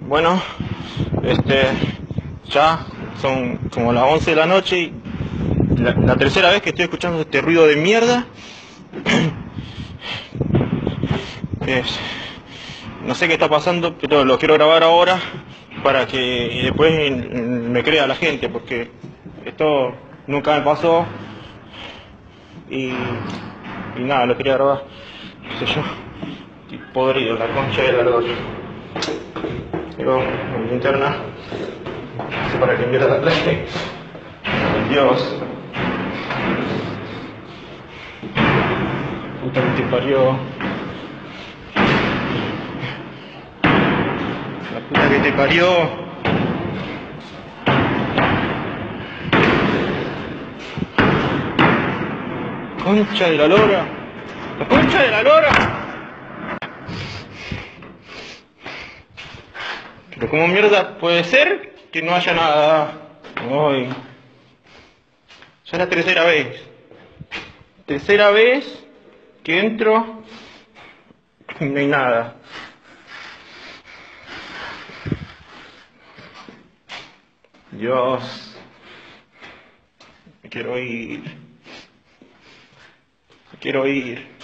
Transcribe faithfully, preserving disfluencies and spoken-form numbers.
Bueno, este, ya son como las once de la noche y la, la tercera vez que estoy escuchando este ruido de mierda. Es, no sé qué está pasando, pero lo quiero grabar ahora para que después me crea la gente, porque esto nunca me pasó y, y nada, lo quería grabar, qué sé yo, y podrido, la concha de la lora. Digo, mi linterna, no sé para que mierda la traje. Dios. Puta que te parió. La puta que te parió. Concha de la lora. La concha de la lora. Pero como mierda puede ser que no haya nada hoy. Ya es la tercera vez. Tercera vez que entro y no hay nada. Dios. Me quiero ir. Me quiero ir.